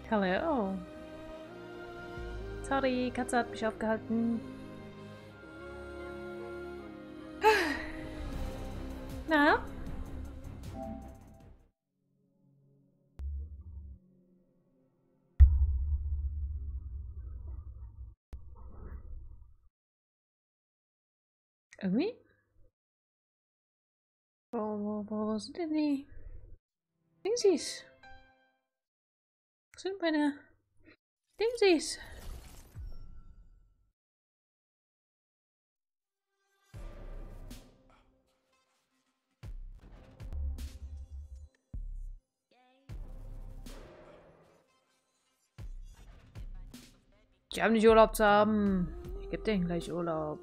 Hallo. Sorry, Katze hat mich aufgehalten. Na? Irgendwie? Wo sind denn die Dingsies? Wo sind meine Dingsies? Die haben nicht Urlaub zu haben. Ich gebe denen gleich Urlaub.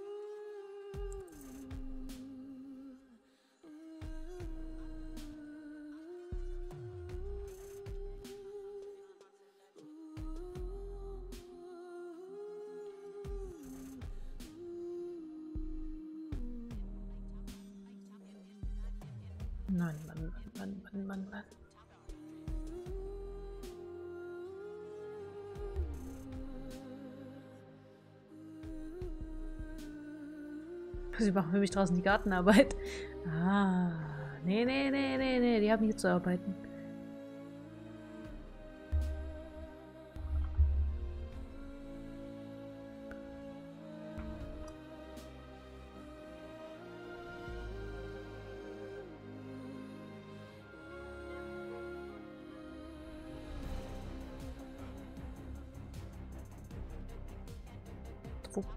Mann, Mann, Mann, Mann, Mann, Mann. Sie machen für mich draußen die Gartenarbeit. Ah, nee, die haben hier zu arbeiten. Wo?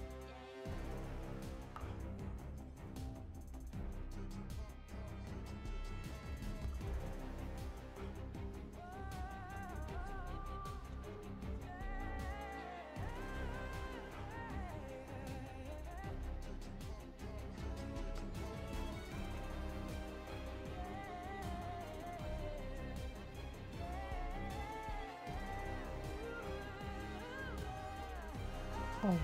Oh.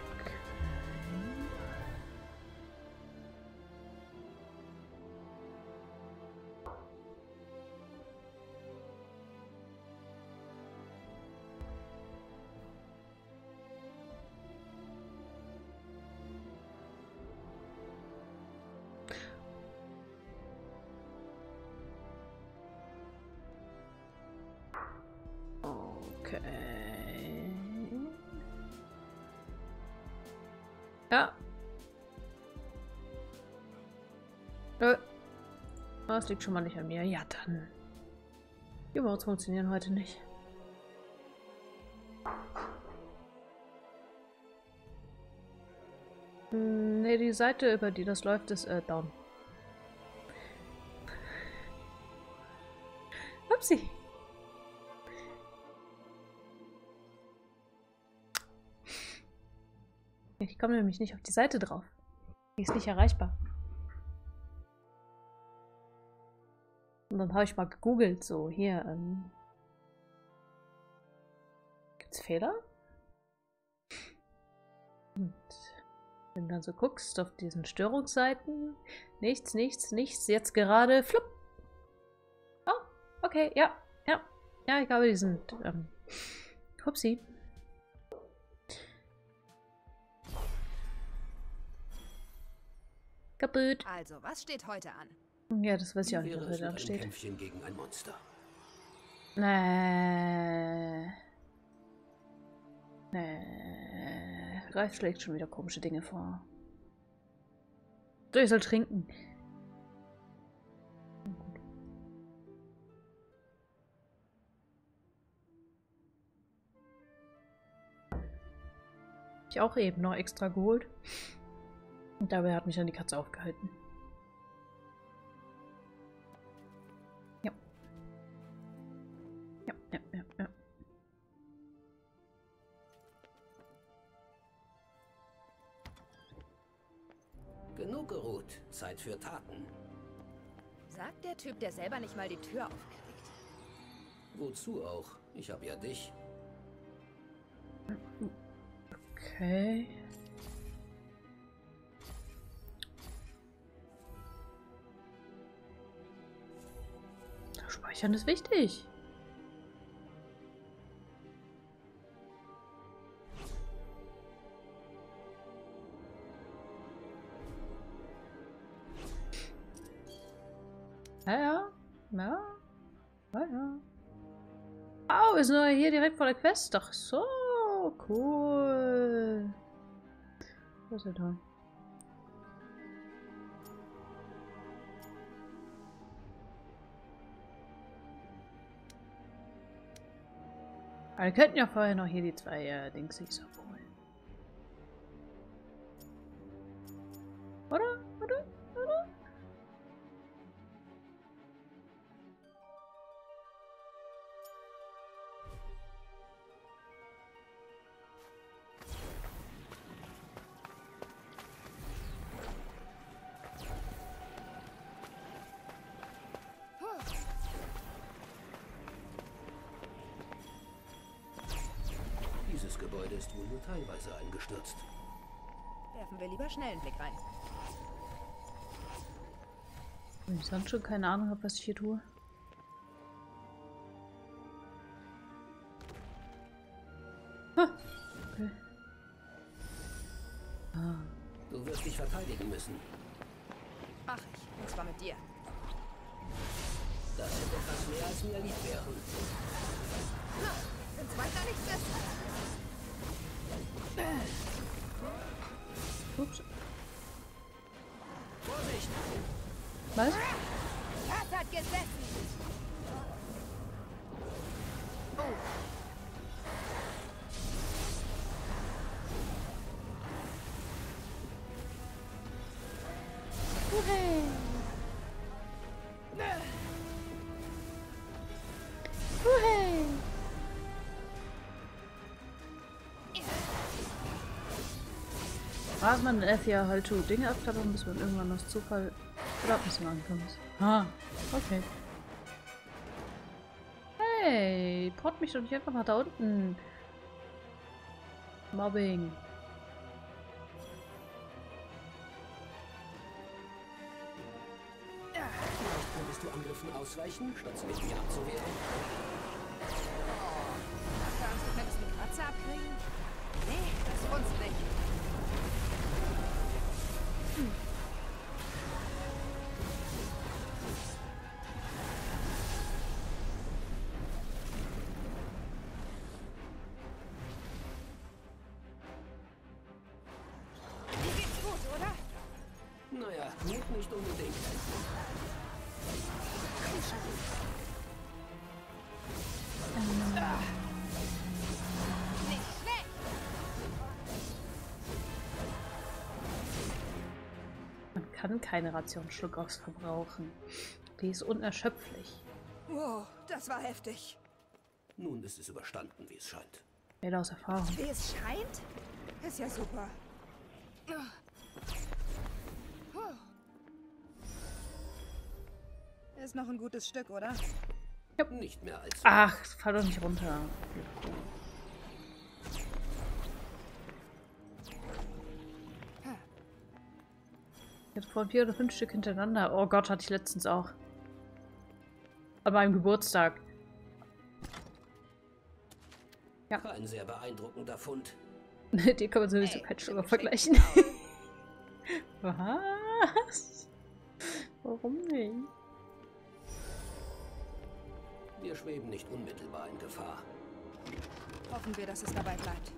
Okay. Ja. Das liegt schon mal nicht an mir. Ja, dann. Die Modes funktionieren heute nicht. Ne, die Seite, über die das läuft, ist down. Upsi. Ich komme nämlich nicht auf die Seite drauf. Die ist nicht erreichbar. Und dann habe ich mal gegoogelt, so hier, gibt's Fehler? Und wenn du dann so guckst auf diesen Störungsseiten, nichts, jetzt gerade, flupp. Oh, okay, ja, ich glaube, die sind, hupsi. Kaputt. Also, was steht heute an? Ja, das weiß ich auch nicht, was heute ansteht. Kämpfchen gegen ein Monster. Nee. Ralf schlägt schon wieder komische Dinge vor. So, ich soll trinken. Ich auch eben noch extra geholt. Und dabei hat mich dann die Katze aufgehalten. Ja. Ja. Genug geruht. Zeit für Taten. Sagt der Typ, der selber nicht mal die Tür aufkriegt. Wozu auch? Ich hab ja dich. Okay. Speichern ist wichtig. Ja. Ja, ja. Oh, wir sind doch hier direkt vor der Quest. Ach so, cool. Was ist er da? Aber wir könnten ja vorher noch hier die zwei Dingsies abholen. Oder? Oder? Oder? Dieses Gebäude ist wohl nur teilweise eingestürzt. Werfen wir lieber schnell einen Blick rein. Wenn ich sonst schon keine Ahnung habe, was ich hier tue. Okay. Ah. Du wirst dich verteidigen müssen. Mach ich. Und zwar mit dir. Das wird etwas mehr als mir lieb wären. Wenn zwei gar nichts ist. Ups. Vorsicht! Was? Das hat gesessen. Oh. Hooray! Hooray! Fragt man ja halt so Dinge abklappern, bis man irgendwann aus Zufall oder bis man ankommt. Ah, okay. Hey, port mich doch nicht einfach nach da unten. Mobbing. Vielleicht könntest du Angriffen ausweichen, statt sie mit mir abzuwehren. Hast du Angst, du könntest eine Kratze abkriegen? Nee, das uns nicht. Dir geht's gut, oder? Naja, Mut nicht unbedingt. Nicht schlecht. Man kann keine Ration Schluckaus verbrauchen. Die ist unerschöpflich. Wow, das war heftig. Nun ist es überstanden, wie es scheint. Wer aus Erfahrung. Wie es scheint? Ist ja super. Ist noch ein gutes Stück, oder? Nicht mehr als... Ach, fall doch nicht runter. Jetzt vor 4 oder 5 Stück hintereinander. Oh Gott, hatte ich letztens auch. An meinem Geburtstag. Ja. Ein sehr beeindruckender Fund. Die kann man sowieso Ey, kein Sugar mit dem vergleichen. schicken Was? Warum nicht? Wir schweben nicht unmittelbar in Gefahr. Hoffen wir, dass es dabei bleibt.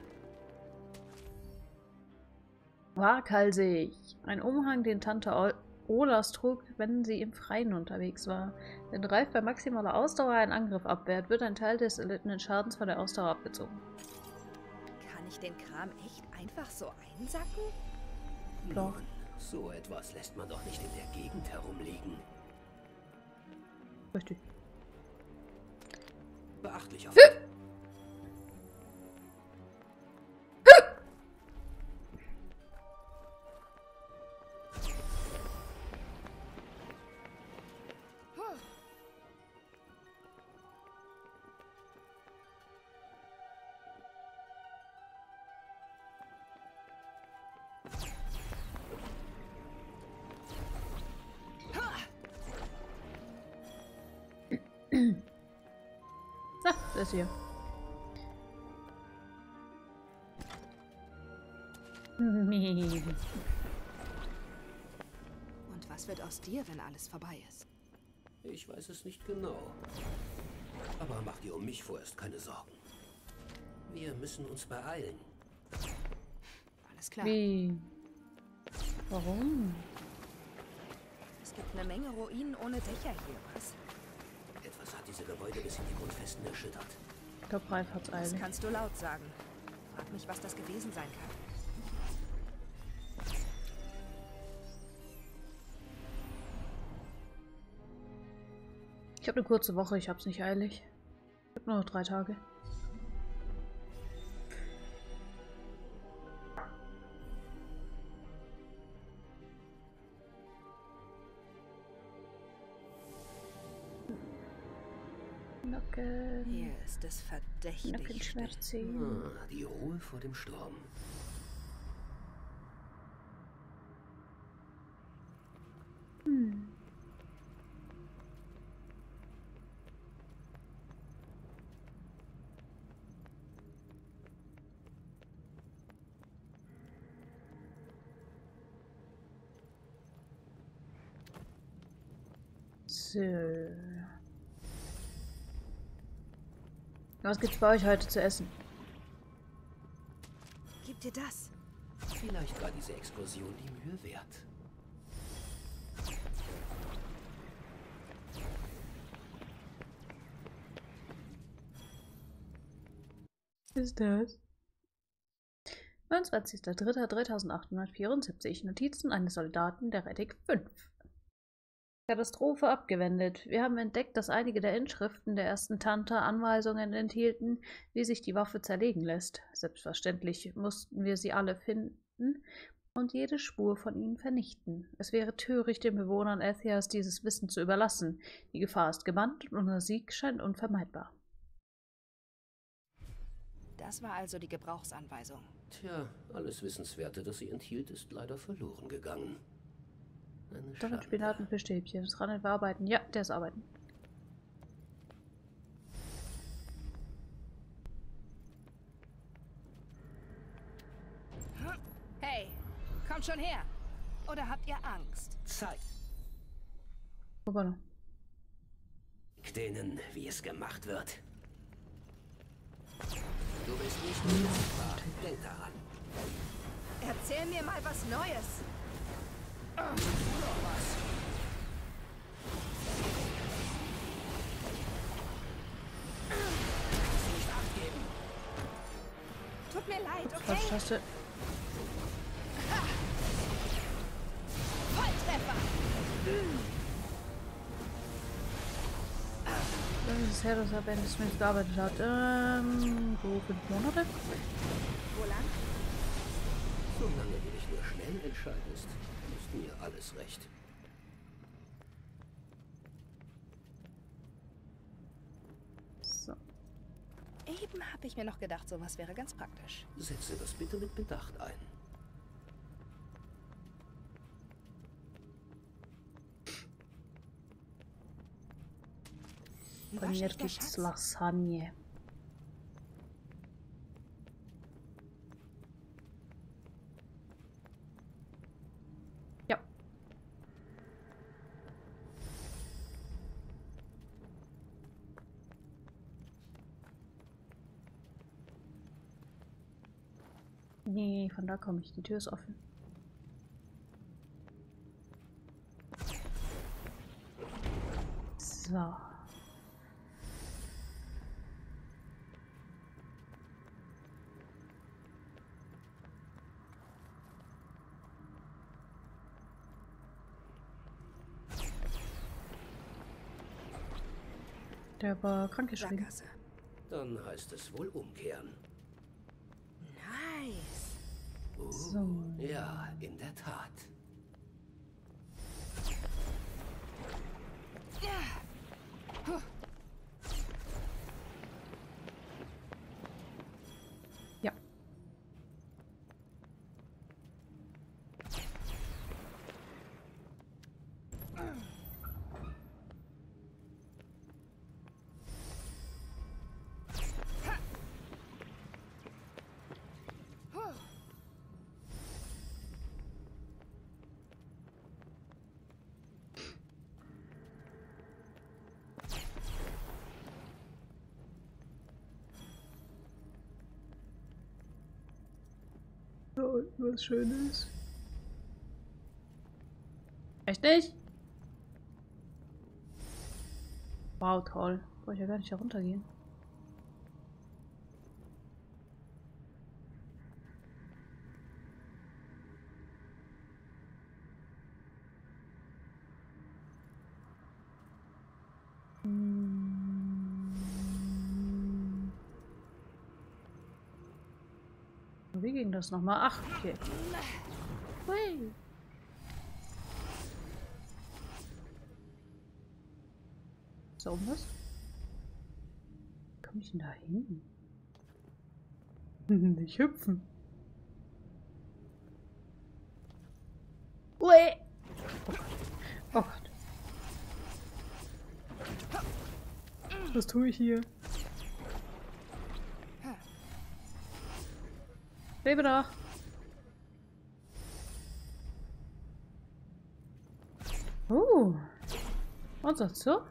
Waghalsig. Ein Umhang, den Tante Olas trug, wenn sie im Freien unterwegs war. Wenn Ralf bei maximaler Ausdauer einen Angriff abwehrt, wird ein Teil des erlittenen Schadens von der Ausdauer abgezogen. Kann ich den Kram echt einfach so einsacken? Doch. Nun, so etwas lässt man doch nicht in der Gegend herumliegen. Richtig. Beachtlicher Fund. Na, das hier. Und was wird aus dir, wenn alles vorbei ist? Ich weiß es nicht genau. Aber mach dir um mich vorerst keine Sorgen. Wir müssen uns beeilen. Alles klar. Wie? Warum? Es gibt eine Menge Ruinen ohne Dächer hier, was? Etwas hat diese Gebäude bis in die Grundfesten erschüttert. Ich glaube, Ralf hat's Das eilig. kannst du laut sagen. Frag mich, was das gewesen sein kann. Ich habe eine kurze Woche, ich hab's nicht eilig. Ich habe nur noch 3 Tage. Nacken. Hier ist es verdächtig still. Nackenschmerzen. Die Ruhe vor dem Sturm. So. Was gibt's bei euch heute zu essen? Gib dir das. Vielleicht war diese Exkursion die Mühe wert. Was ist das? 29.03.3874. Notizen eines Soldaten der Rettig 5. Katastrophe abgewendet. Wir haben entdeckt, dass einige der Inschriften der ersten Tante Anweisungen enthielten, wie sich die Waffe zerlegen lässt. Selbstverständlich mussten wir sie alle finden und jede Spur von ihnen vernichten. Es wäre töricht, den Bewohnern Ethias dieses Wissen zu überlassen. Die Gefahr ist gebannt und unser Sieg scheint unvermeidbar. Das war also die Gebrauchsanweisung. Tja, alles Wissenswerte, das sie enthielt, ist leider verloren gegangen. Eine Doch, Schande. Spinat und Fischstäbchen. Das Rannen wir arbeiten. Ja, der ist arbeiten. Hey, kommt schon her. Oder habt ihr Angst? Zeig Wobei denen, wie es gemacht wird. Du bist nicht unsichtbar. Denk daran. Erzähl mir mal was Neues. Nicht abgeben. Tut mir leid, okay? Falsch-Taste. Volltreffer. Das ist das Herr, das er während des Spiels gearbeitet hat. So 5 Monate? Wo lang? Solange du dich nur schnell entscheidest, ist mir alles recht. So. Eben habe ich mir noch gedacht, sowas wäre ganz praktisch. Setze das bitte mit Bedacht ein. Bei mir gibt's Lasagne. Ja. Nee, von da komme ich. Die Tür ist offen. So. Der war krankgeschrieben. Sackgasse. Dann heißt es wohl umkehren. Nice. So. Ja, in der Tat. Ja. da unten was Schönes. Echt nicht? Wow, toll. Brauche ich ja gar nicht heruntergehen. Wie ging das nochmal? Ach, okay. Hui. Ist da oben was? Wie komme ich denn da hin? Nicht hüpfen. Ui. Oh Gott. Was tue ich hier? Lebe doch. Was sagst du?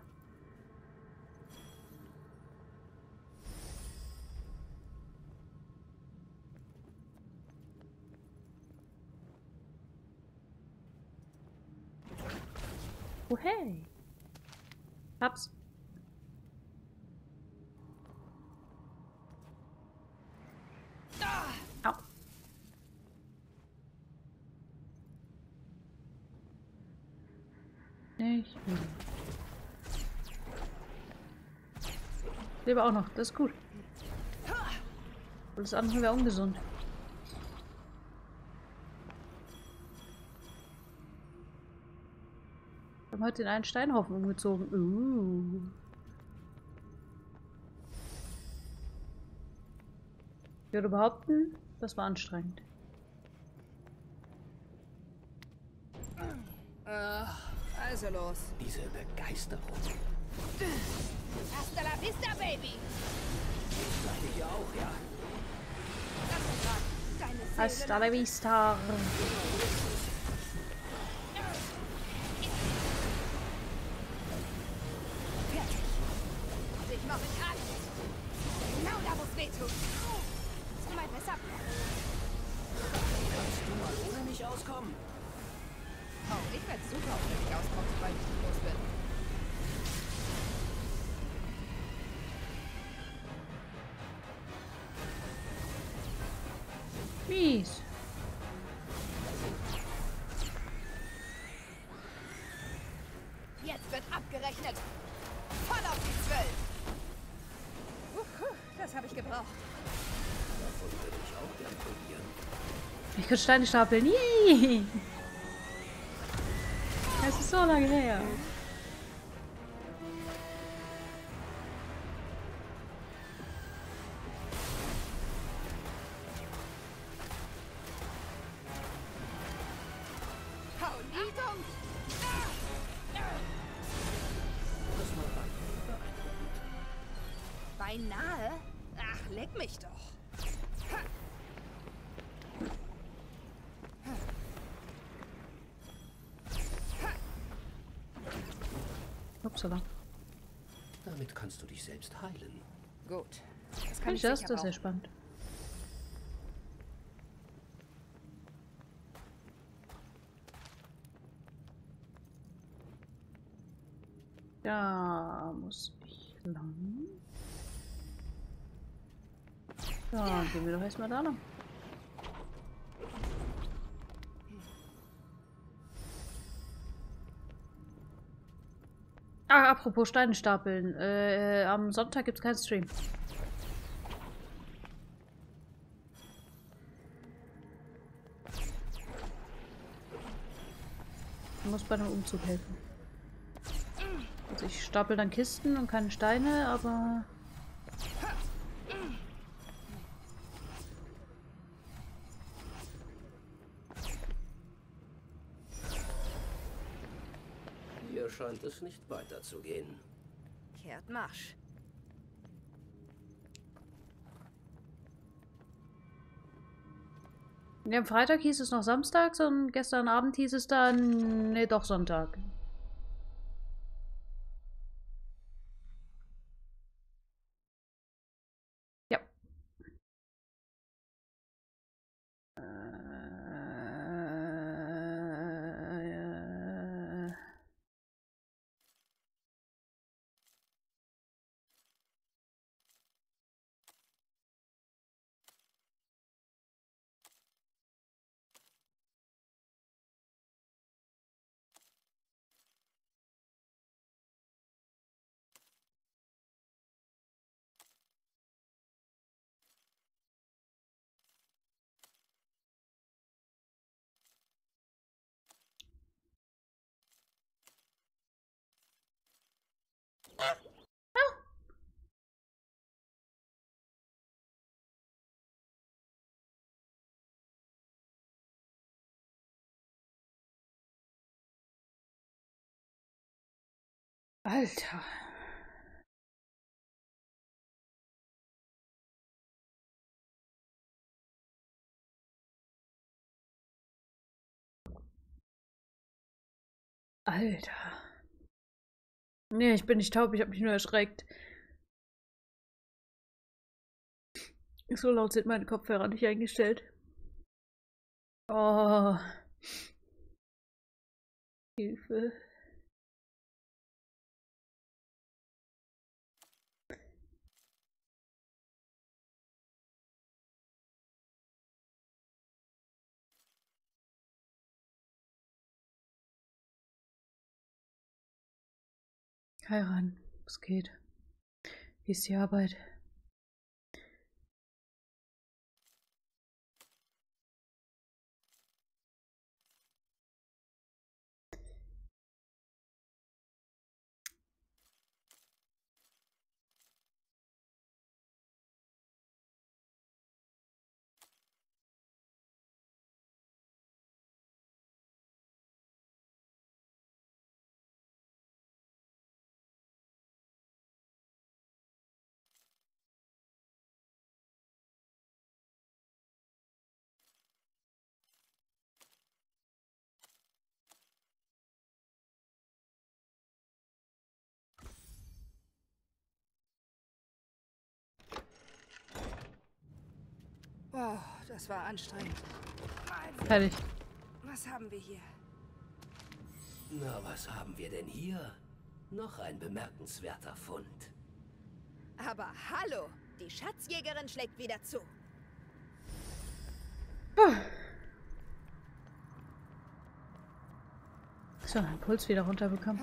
Oh hey. Hab's. Au. Ich lebe auch noch, das ist gut. Alles andere wäre ungesund. Wir haben heute den einen Steinhaufen umgezogen. Ich würde behaupten, das war anstrengend. Also los. Diese Begeisterung. Hasta la vista, Baby. Ich leide hier auch, ja. Lass mich ran. Deine Seele. Hasta la vista. Fertig. Ich mach mit an. Genau da, wo es weh tut. So mein Messer. Kannst du mal ohne mich auskommen? Oh, ich werde super, wenn ich auskomme, sobald ich dich los bin. Mies. Jetzt wird abgerechnet. Voll auf die 12. Das habe ich gebraucht. Davon würde ich auch gern probieren. Ich kann Steine stapeln. Yay. Es ist so lange her. Achtung! Das war beeindruckend. Beinahe? Ach, leck mich doch. Upsala. Damit kannst du dich selbst heilen. Gut. Das Kann kann ich ich das? sicher Das ist ja brauchen. spannend. Da muss ich lang. Ja, gehen wir doch erstmal da lang. Ah, apropos Steine stapeln. Am Sonntag gibt es keinen Stream. Ich muss bei dem Umzug helfen. Also ich stapel dann Kisten und keine Steine, aber... Hier scheint es nicht weiterzugehen. Kehrt Marsch. Ja, am Freitag hieß es noch samstags und gestern Abend hieß es dann... Nee, doch Sonntag. Ja. Alter. Alter. Nee, ich bin nicht taub, ich habe mich nur erschreckt. So laut sind meine Kopfhörer nicht eingestellt. Oh. Hilfe. Heiran, was geht? Wie ist die Arbeit? Oh, das war anstrengend. Also, Fertig. was haben wir hier? Na, was haben wir denn hier? Noch ein bemerkenswerter Fund. Aber hallo, die Schatzjägerin schlägt wieder zu. So, den Puls wieder runterbekommen.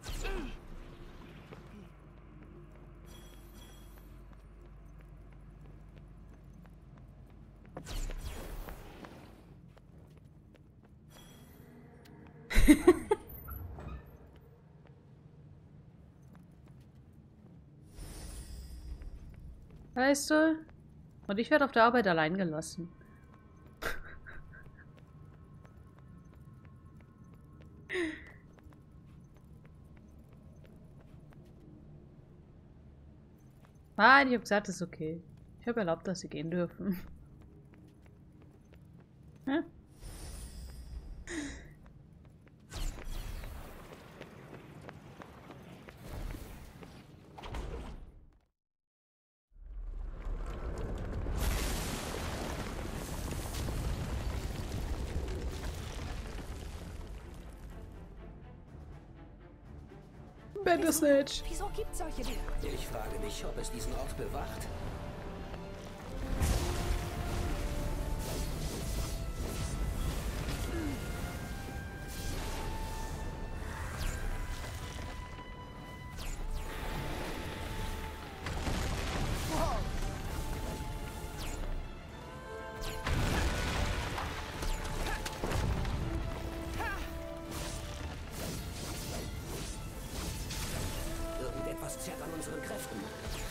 Weißt du? Und ich werde auf der Arbeit allein gelassen. Nein, ich habe gesagt, es ist okay. Ich habe erlaubt, dass sie gehen dürfen. Ja? Bandersnatch. Wieso gibt's solche Dinge? Ich frage mich, ob es diesen Ort bewacht. Irgendetwas zerrt an unseren Kräften.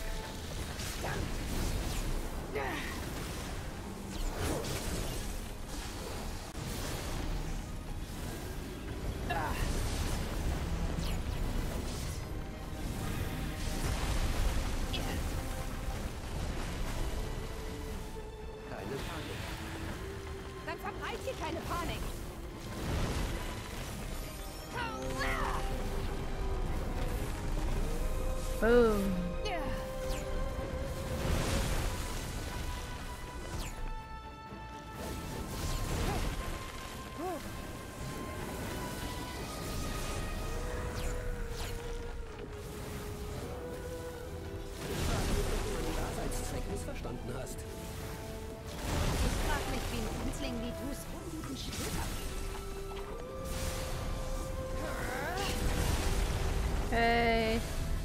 Keine Panik. Dann verbreitet hier keine Panik. Boom. Daseinszweck missverstanden hast. Ich frag mich, wie ein Günstling wie du es unten stirbt. Hey.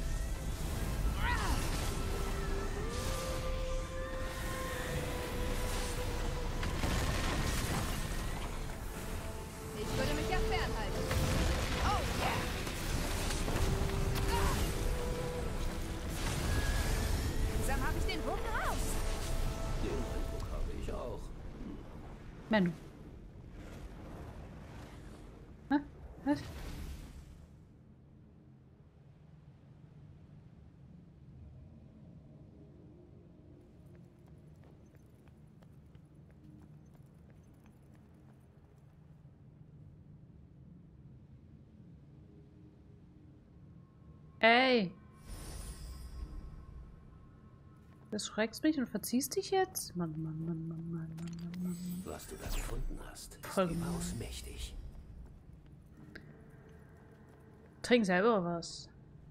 Ich würde mich ja fernhalten. Oh yeah! Langsam habe ich den Bogen raus. Den Eindruck habe ich auch. Menno. Hä? Was? Ey! Du schreckst mich und verziehst dich jetzt? Mann, Mann, Mann, Mann, Mann, Mann, Mann, Mann. Was du da gefunden hast, ist Voll gemein. überaus mächtig. Trink selber was.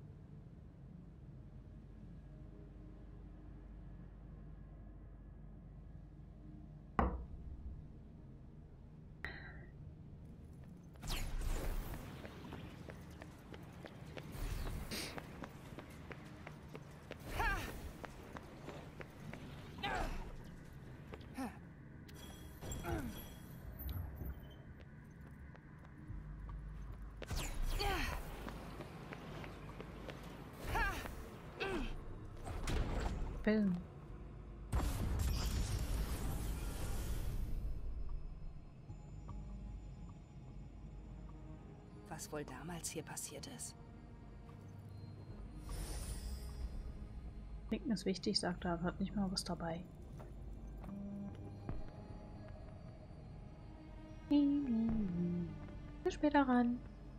Film. Was wohl damals hier passiert ist? Trinken ist wichtig, sagt er, hat nicht mal was dabei. Bis später ran.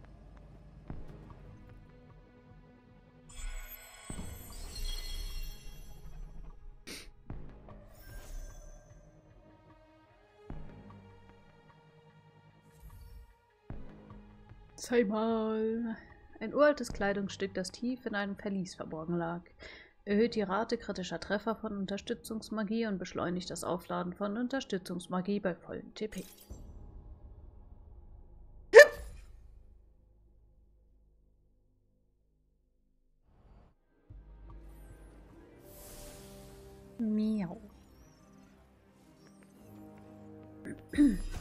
Zeig mal. Ein uraltes Kleidungsstück, das tief in einem Verlies verborgen lag. Erhöht die Rate kritischer Treffer von Unterstützungsmagie und beschleunigt das Aufladen von Unterstützungsmagie bei vollem TP. Miau.